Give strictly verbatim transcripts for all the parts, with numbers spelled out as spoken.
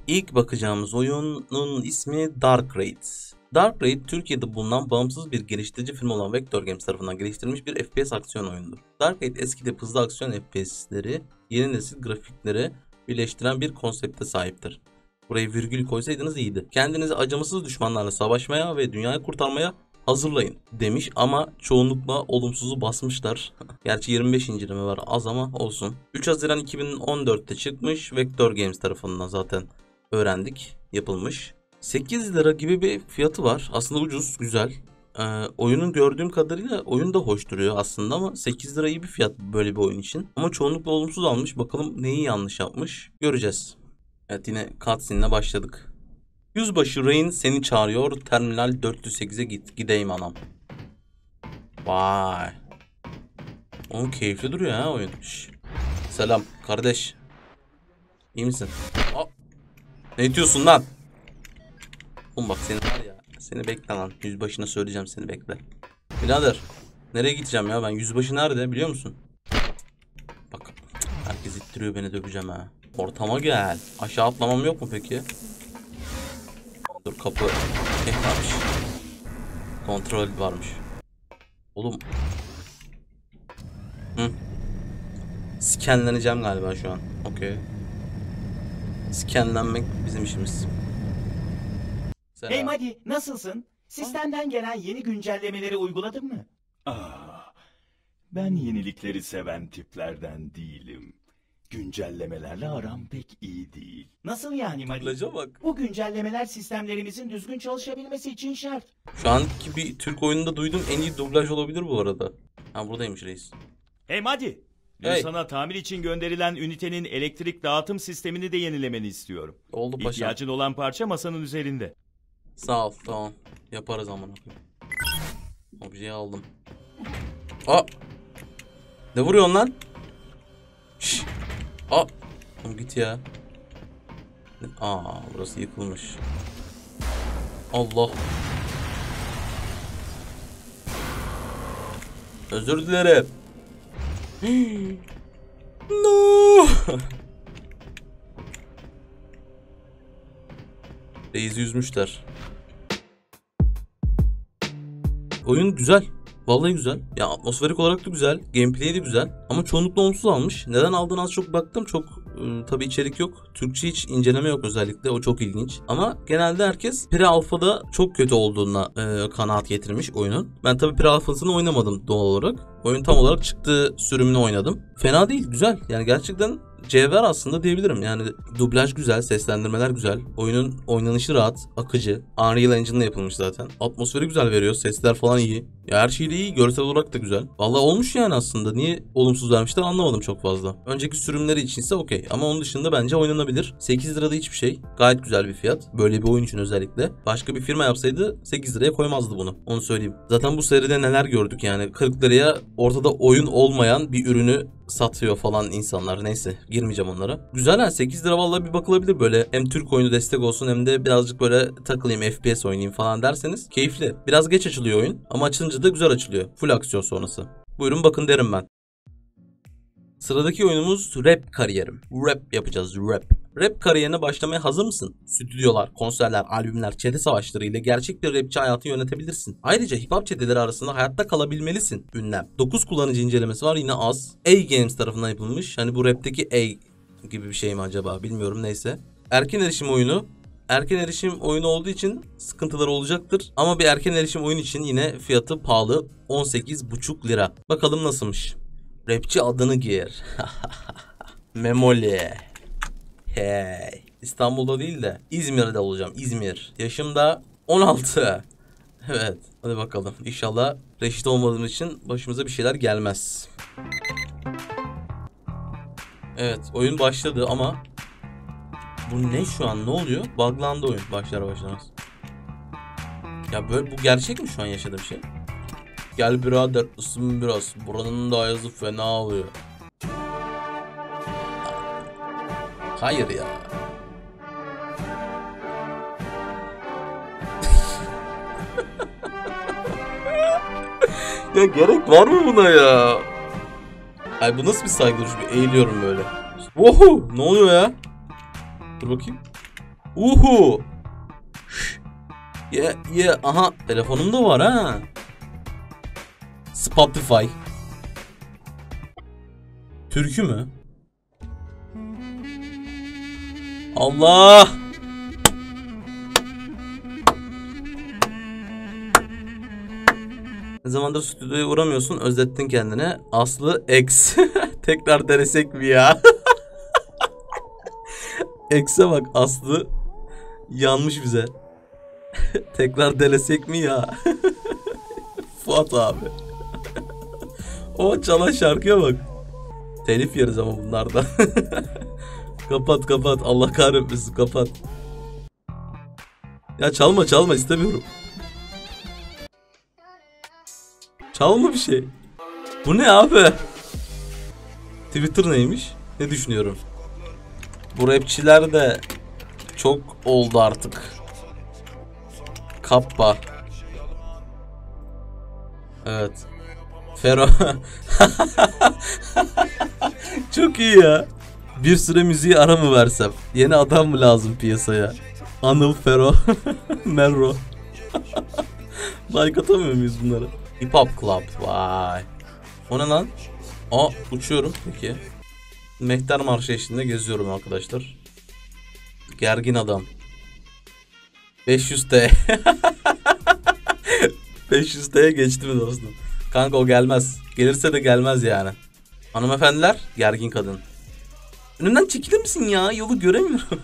İlk bakacağımız oyunun ismi Dark Raid. Dark Raid, Türkiye'de bulunan bağımsız bir geliştirici firma olan Vector Games tarafından geliştirilmiş bir F P S aksiyon oyunudur. Dark Raid eskide hızlı aksiyon F P S'leri yeni nesil grafikleri birleştiren bir konsepte sahiptir. Buraya virgül koysaydınız iyiydi. Kendinizi acımasız düşmanlarla savaşmaya ve dünyayı kurtarmaya hazırlayın demiş ama çoğunlukla olumsuzu basmışlar. Gerçi yirmi beş inceleme var, az ama olsun. üç Haziran iki bin on dört'te çıkmış, Vector Games tarafından zaten öğrendik, yapılmış. sekiz lira gibi bir fiyatı var. Aslında ucuz, güzel. Ee, oyunun gördüğüm kadarıyla oyun da hoş duruyor aslında ama sekiz lira iyi bir fiyat böyle bir oyun için. Ama çoğunlukla olumsuz almış. Bakalım neyi yanlış yapmış, göreceğiz. Evet, yine cutscene'le başladık. Yüzbaşı Rain seni çağırıyor. Terminal dört yüz sekize git. Gideyim anam. Vay. Oğlum keyifli duruyor ha oyun. Şş. Selam kardeş. İyi misin? Aa. Ne diyorsun lan? Oğlum bak seni var ya. Seni bekle lan. Yüzbaşına söyleyeceğim, seni bekle. Birader. Nereye gideceğim ya ben? Yüzbaşı nerede biliyor musun? Bak. Herkes ittiriyor beni, döveceğim ha. Ortama gel. Aşağı atlamam yok mu peki? Dur, kapı şey varmış. Kontrol varmış. Oğlum. Hı. Skenleneceğim galiba şu an. Okey. Skenlenmek bizim işimiz. Selam. Hey Madi, nasılsın? Sistemden gelen yeni güncellemeleri uyguladın mı? Ah, ben yenilikleri seven tiplerden değilim. Güncellemelerle aram pek iyi değil. Nasıl yani Madi? Dublaja bak. Bu güncellemeler sistemlerimizin düzgün çalışabilmesi için şart. Şu anki bir Türk oyununda duyduğum en iyi dublaj olabilir bu arada. Ha, buradaymış reis. Hey Madi, dün Hey. sana tamir için gönderilen ünitenin elektrik dağıtım sistemini de yenilemeni istiyorum. Oldu paşa. İhtiyacın olan parça masanın üzerinde. Sağ ol, tamam. Yaparız aman okuyayım. Objeyi aldım. Aa! Ne vuruyorsun lan? Şşş! Aa! Oğlum git ya. Aa, burası yıkılmış. Allah! Özür dilerim. No! Reis'i yüzmüşler. Oyun güzel. Vallahi güzel. Ya atmosferik olarak da güzel. Gameplay de güzel. Ama çoğunlukla olumsuz almış. Neden aldığını az çok baktım. Çok e, tabii içerik yok. Türkçe hiç inceleme yok özellikle. O çok ilginç. Ama genelde herkes pre-alfa'da çok kötü olduğuna e, kanaat getirmiş oyunun. Ben tabii pre-alfa'sını oynamadım doğal olarak. Oyun tam olarak çıktığı sürümünü oynadım. Fena değil. Güzel. Yani gerçekten cevher aslında diyebilirim. Yani dublaj güzel, seslendirmeler güzel. Oyunun oynanışı rahat, akıcı. Unreal Engine'la yapılmış zaten. Atmosferi güzel veriyor, sesler falan iyi. Ya her şey de iyi, görsel olarak da güzel. Vallahi olmuş yani aslında. Niye olumsuz vermişler anlamadım çok fazla. Önceki sürümleri içinse okey. Ama onun dışında bence oynanabilir. sekiz lirada hiçbir şey. Gayet güzel bir fiyat. Böyle bir oyun için özellikle. Başka bir firma yapsaydı sekiz liraya koymazdı bunu. Onu söyleyeyim. Zaten bu seride neler gördük yani. kırk liraya ortada oyun olmayan bir ürünü satıyor falan insanlar. Neyse, girmeyeceğim onlara. Güzel ha, sekiz lira vallahi bir bakılabilir böyle. Hem Türk oyunu destek olsun hem de birazcık böyle takılayım, F P S oynayayım falan derseniz keyifli. Biraz geç açılıyor oyun ama açılınca da güzel açılıyor. Full aksiyon sonrası. Buyurun bakın derim ben. Sıradaki oyunumuz Rap Kariyerim. Rap yapacağız, rap. Rap kariyerine başlamaya hazır mısın? Stüdyolar, konserler, albümler, çete savaşları ile gerçek bir rapçi hayatı yönetebilirsin. Ayrıca hip hop çeteleri arasında hayatta kalabilmelisin. Ünlem. dokuz kullanıcı incelemesi var, yine az. A Games tarafından yapılmış. Hani bu rapteki A gibi bir şey mi acaba bilmiyorum, neyse. Erken erişim oyunu. Erken erişim oyunu olduğu için sıkıntıları olacaktır. Ama bir erken erişim oyun için yine fiyatı pahalı. on sekiz buçuk lira. Bakalım nasılmış. Rapçi adını giyer. Memoli. Hey. İstanbul'da değil de İzmir'de olacağım. İzmir. Yaşım da on altı. Evet. Hadi bakalım. İnşallah reşit olmadığım için başımıza bir şeyler gelmez. Evet. Oyun başladı ama bu ne şu an? Ne oluyor? Buglandı oyun. Başlar başlamaz. Ya böyle bu gerçek mi şu an yaşadığım şey? Gel birader ısın biraz. Buranın da ayazı fena oluyor. Hayır ya. Ya gerek var mı buna ya? Ay bu nasıl bir saygı duruşu? Bir eğiliyorum böyle. Oho! Ne oluyor ya? Dur bakayım. Uhu. Ye yeah, ye yeah. Aha telefonum da var ha. Spotify. Türkü mü? Allah. Ne zamandır stüdyoya uğramıyorsun, özlettin kendine. Aslı X. Tekrar denesek mi ya? X'e bak, Aslı yanmış bize. Tekrar denesek mi ya? Fuat abi. O çalan şarkıya bak. Telif yeriz ama bunlarda. Kapat kapat, Allah kahretmesin, kapat. Ya çalma çalma, istemiyorum. Çalma bir şey. Bu ne abi? Twitter neymiş? Ne düşünüyorum? Bu rapçiler de çok oldu artık. Kappa. Evet. Fero. Çok iyi ya. Bir süre müziği ara mı versem? Yeni adam mı lazım piyasaya? Anıl, Fero. Merro. Like atamıyor muyuz bunlara? Hip Hop Club. Vay. O ne lan? Aa, uçuyorum peki. Mehter Marşı eşliğinde geziyorum arkadaşlar. Gergin adam. beş yüz T. beş yüz T'ye geçti mi dostum? Kanka o gelmez. Gelirse de gelmez yani. Hanımefendiler, gergin kadın. Önümden çekilir misin ya? Yolu göremiyorum.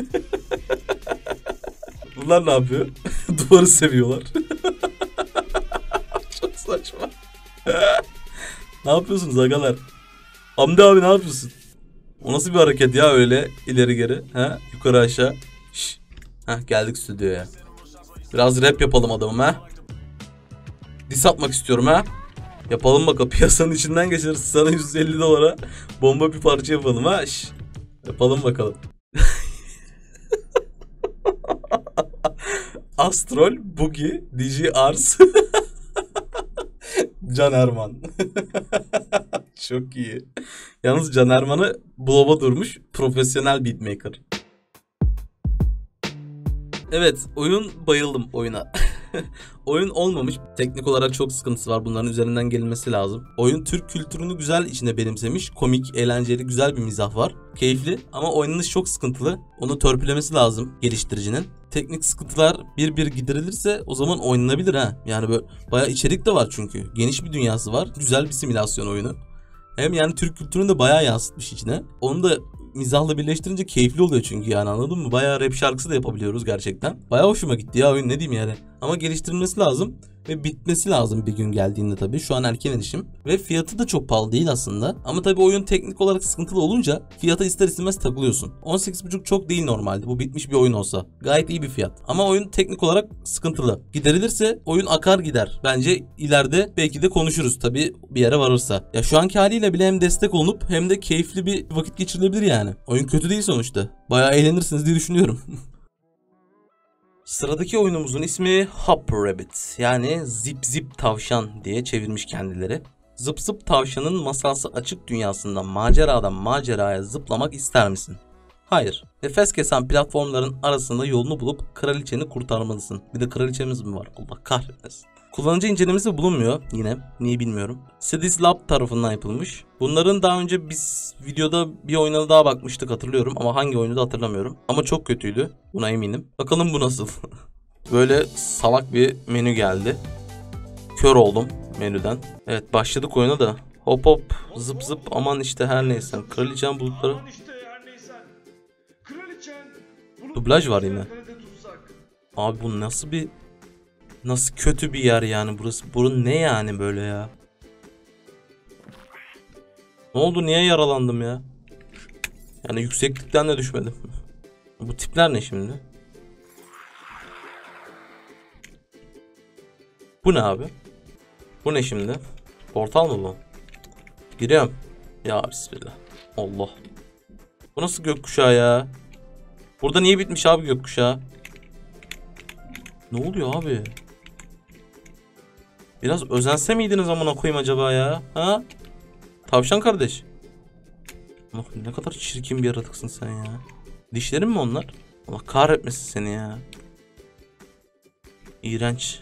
Bunlar ne yapıyor? Duvarı seviyorlar. Çok saçma. Ne yapıyorsunuz agalar? Hamdi abi ne yapıyorsun? O nasıl bir hareket ya öyle ileri geri? Ha? Yukarı aşağı. Şş. Heh, geldik stüdyoya. Biraz rap yapalım adamım ha. Diss atmak istiyorum ha. Yapalım bakalım, piyasanın içinden geçeriz. Sana yüz elli dolara bomba bir parça yapalım ha. Şş. Yapalım bakalım. Astrol, Bugi, D J Ars. Can Erman. Çok iyi. Yalnız Can Erman'ı blow'a durmuş profesyonel beatmaker. Evet, oyun, bayıldım oyuna. Oyun olmamış. Teknik olarak çok sıkıntısı var. Bunların üzerinden gelinmesi lazım. Oyun Türk kültürünü güzel içine benimsemiş. Komik, eğlenceli, güzel bir mizah var. Keyifli ama oynanış çok sıkıntılı. Onu törpülemesi lazım geliştiricinin. Teknik sıkıntılar bir bir giderilirse o zaman oynanabilir ha. Yani böyle bayağı içerik de var çünkü. Geniş bir dünyası var. Güzel bir simülasyon oyunu. Hem yani Türk kültürünü de bayağı yansıtmış içine. Onu da mizahla birleştirince keyifli oluyor çünkü yani, anladın mı? Bayağı rap şarkısı da yapabiliyoruz gerçekten. Bayağı hoşuma gitti ya oyun, ne diyeyim yani. Ama geliştirilmesi lazım ve bitmesi lazım bir gün geldiğinde tabii. Şu an erken erişim ve fiyatı da çok pahalı değil aslında. Ama tabii oyun teknik olarak sıkıntılı olunca fiyata ister istemez takılıyorsun. on sekiz buçuk çok değil normalde. Bu bitmiş bir oyun olsa. Gayet iyi bir fiyat. Ama oyun teknik olarak sıkıntılı. Giderilirse oyun akar gider. Bence ileride belki de konuşuruz tabii bir yere varırsa. Ya şu anki haliyle bile hem destek olunup hem de keyifli bir vakit geçirilebilir yani. Oyun kötü değil sonuçta. Bayağı eğlenirsiniz diye düşünüyorum. Sıradaki oyunumuzun ismi Hop Rabbit, yani zip zip tavşan diye çevirmiş kendileri. Zıp zıp tavşanın masalsı açık dünyasından maceradan maceraya zıplamak ister misin? Hayır. Nefes kesen platformların arasında yolunu bulup kraliçeni kurtarmalısın. Bir de kraliçemiz mi var? Allah kahretmesin. Kullanıcı incelemesi bulunmuyor yine. Niye bilmiyorum. Cedis Lab tarafından yapılmış. Bunların daha önce biz videoda bir oyuna daha bakmıştık, hatırlıyorum. Ama hangi oyunu da hatırlamıyorum. Ama çok kötüydü. Buna eminim. Bakalım bu nasıl? Böyle salak bir menü geldi. Kör oldum menüden. Evet, başladık oyuna da. Hop hop zıp zıp aman işte her neyse. Kraliçem bulutları. Dublaj var yine. Abi bu nasıl bir... Nasıl kötü bir yer yani burası. Burun ne yani böyle ya? Ne oldu? Niye yaralandım ya? Yani yükseklikten de düşmedim. Bu tipler ne şimdi? Bu ne abi? Bu ne şimdi? Portal mı bu? Giriyorum. Ya bismillah. Allah. Bu nasıl gökkuşağı ya? Burada niye bitmiş abi gökkuşağı? Ne oluyor abi? Biraz özense miydiniz amına koyayım acaba ya? Ha? Tavşan kardeş. Ne kadar çirkin bir yaratıksın sen ya. Dişlerin mi onlar? Allah kahretmesin seni ya. İğrenç.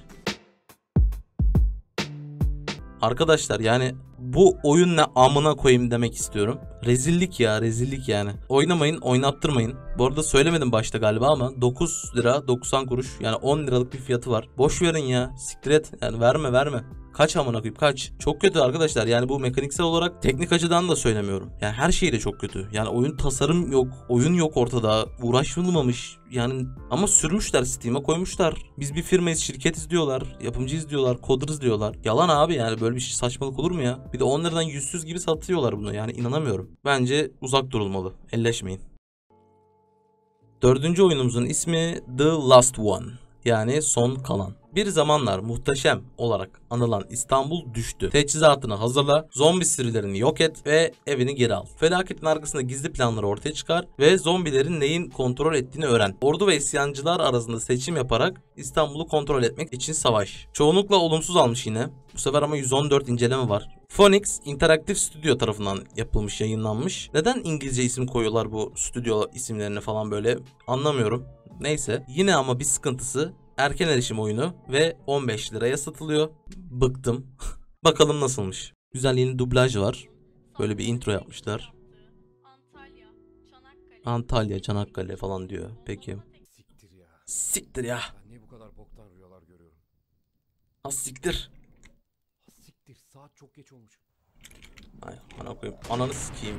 Arkadaşlar yani bu oyun ne amına koyayım demek istiyorum. Rezillik ya, rezillik yani. Oynamayın, oynattırmayın. Bu arada söylemedim başta galiba ama dokuz lira doksan kuruş, yani on liralık bir fiyatı var. Boş verin ya, siktir et. Yani verme verme. Kaç amına koyayım, kaç. Çok kötü arkadaşlar. Yani bu mekaniksel olarak, teknik açıdan da söylemiyorum. Yani her şey de çok kötü. Yani oyun tasarım yok, oyun yok ortada. Uğraşılmamış. Yani ama sürmüşler, Steam'e koymuşlar. Biz bir firmayız, şirketiz diyorlar. Yapımcıyız diyorlar, coder'ız diyorlar. Yalan abi, yani böyle bir şey, saçmalık olur mu ya? Bir de on liradan yüzsüz gibi satıyorlar bunu. Yani inanamıyorum. Bence uzak durulmalı. Elleşmeyin. Dördüncü oyunumuzun ismi The Last One. Yani son kalan. Bir zamanlar muhteşem olarak anılan İstanbul düştü. Teçhizatını hazırla, zombi sürülerini yok et ve evini geri al. Felaketin arkasında gizli planları ortaya çıkar ve zombilerin neyin kontrol ettiğini öğren. Ordu ve isyancılar arasında seçim yaparak İstanbul'u kontrol etmek için savaş. Çoğunlukla olumsuz almış yine. Bu sefer ama yüz on dört inceleme var. Phoenix Interactive Studio tarafından yapılmış, yayınlanmış. Neden İngilizce isim koyuyorlar bu stüdyo isimlerini falan böyle, anlamıyorum. Neyse, yine ama bir sıkıntısı, erken erişim oyunu ve on beş liraya satılıyor. Bıktım. Bakalım nasılmış. Güzel yeni dublaj var. Böyle bir intro yapmışlar. Antalya, Çanakkale. Antalya, Çanakkale falan diyor. Peki. Siktir ya. Siktir ya. Ben niye bu kadar boktan rüyalar görüyorum? Az siktir. Ha siktir, saat çok geç olmuş. Ay ana koyayım. Ananı sikeyim.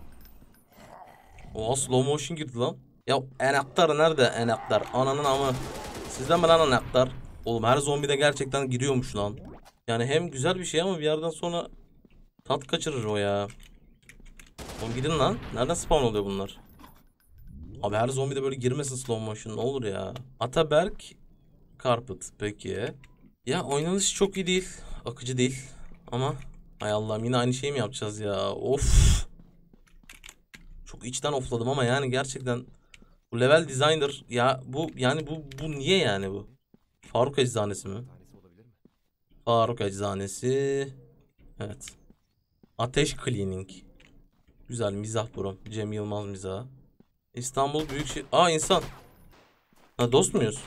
Oha, slow motion girdi lan. Ya enaktar nerede, enaktar? Ananın amı. Sizden mi lan enaktar? Oğlum her zombide gerçekten giriyormuş lan. Yani hem güzel bir şey ama bir yerden sonra tat kaçırır o ya. Oğlum gidin lan. Nereden spawn oluyor bunlar? Abi her zombide böyle girmesin slow motion, ne olur ya. Ataberk Carpet peki. Ya oynanış çok iyi değil. Akıcı değil. Ama hay Allah'ım, yine aynı şeyi mi yapacağız ya? Of. Çok içten ofladım ama yani gerçekten bu level designer ya, bu yani bu bu niye yani bu? Faruk Eczanesi mi? Tanesi olabilir mi? Faruk Eczanesi. Evet. Ateş Cleaning. Güzel mizah bro. Cem Yılmaz mizahı. İstanbul Büyükşehir. Aa, insan. Ha, dost muyuz?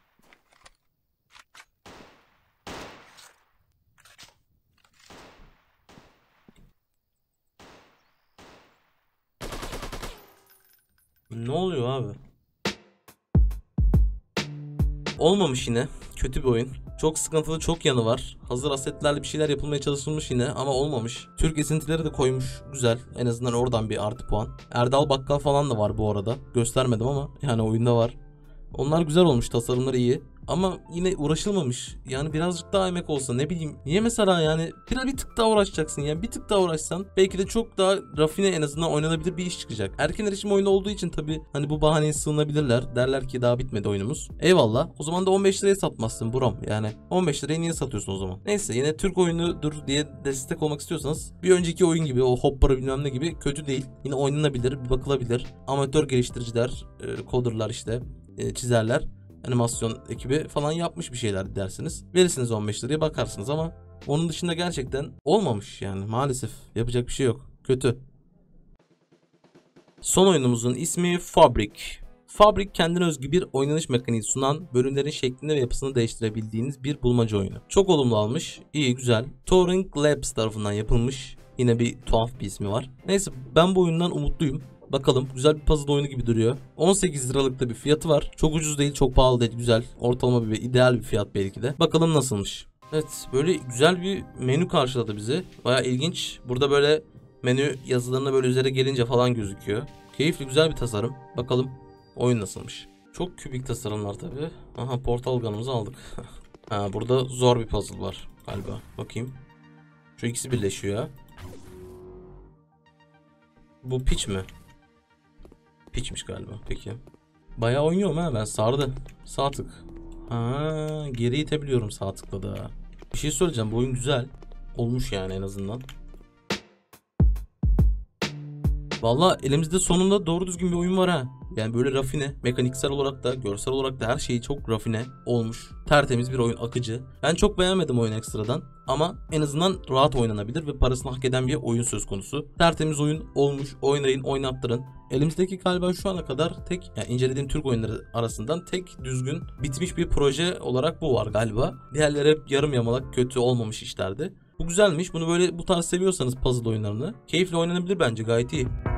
Ne oluyor abi? Olmamış yine. Kötü bir oyun. Çok sıkıntılı, çok yanı var. Hazır asetlerle bir şeyler yapılmaya çalışılmış yine ama olmamış. Türk esintileri de koymuş. Güzel. En azından oradan bir artı puan. Erdal Bakkal falan da var bu arada. Göstermedim ama yani oyunda var. Onlar güzel olmuş. Tasarımları iyi. Ama yine uğraşılmamış. Yani birazcık daha emek olsa, ne bileyim. Niye mesela yani bir, bir tık daha uğraşacaksın yani. Bir tık daha uğraşsan belki de çok daha rafine, en azından oynanabilir bir iş çıkacak. Erken erişim oyunu olduğu için tabii hani bu bahaneye sığınabilirler. Derler ki daha bitmedi oyunumuz. Eyvallah. O zaman da on beş liraya satmazsın buram. Yani on beş liraya niye satıyorsun o zaman? Neyse, yine Türk oyunudur diye destek olmak istiyorsanız bir önceki oyun gibi, o Hopper'ı bilmem ne gibi kötü değil. Yine oynanabilir, bir bakılabilir. Amatör geliştiriciler, e, coderlar işte, e, çizerler, animasyon ekibi falan yapmış bir şeyler dersiniz. Verirsiniz on beş liraya, bakarsınız ama onun dışında gerçekten olmamış yani, maalesef. Yapacak bir şey yok. Kötü. Son oyunumuzun ismi Fabric. Fabric kendine özgü bir oynanış mekaniği sunan, bölümlerin şeklini ve yapısını değiştirebildiğiniz bir bulmaca oyunu. Çok olumlu almış. İyi, güzel. Turing Labs tarafından yapılmış. Yine bir tuhaf bir ismi var. Neyse, ben bu oyundan umutluyum. Bakalım, güzel bir puzzle oyunu gibi duruyor. on sekiz liralık da bir fiyatı var. Çok ucuz değil, çok pahalı değil, güzel. Ortalama bir, ideal bir fiyat belki de. Bakalım nasılmış. Evet, böyle güzel bir menü karşıladı bizi. Baya ilginç. Burada böyle menü yazılarına böyle üzere gelince falan gözüküyor. Keyifli, güzel bir tasarım. Bakalım oyun nasılmış. Çok kübik tasarımlar tabi. Aha, portal gun'ımızı aldık. Ha, burada zor bir puzzle var galiba. Bakayım. Şu ikisi birleşiyor ya. Bu piç mi? Piçmiş galiba. Peki. Bayağı oynuyorum ha ben. Sardı. Sağ tık. Ha, geri itebiliyorum sağ tıkla da. Bir şey söyleyeceğim. Bu oyun güzel. Olmuş yani en azından. Valla elimizde sonunda doğru düzgün bir oyun var ha. Yani böyle rafine, mekaniksel olarak da, görsel olarak da her şeyi çok rafine olmuş. Tertemiz bir oyun, akıcı. Ben çok beğenmedim oyun ekstradan ama en azından rahat oynanabilir ve parasını hak eden bir oyun söz konusu. Tertemiz oyun olmuş. Oynayın, oynattırın. Elimizdeki galiba şu ana kadar tek, yani incelediğim Türk oyunları arasından tek düzgün bitmiş bir proje olarak bu var galiba. Diğerleri hep yarım yamalak, kötü olmamış işlerdi. Bu güzelmiş. Bunu böyle bu tarz seviyorsanız puzzle oyunlarını keyifle oynanabilir bence, gayet iyi.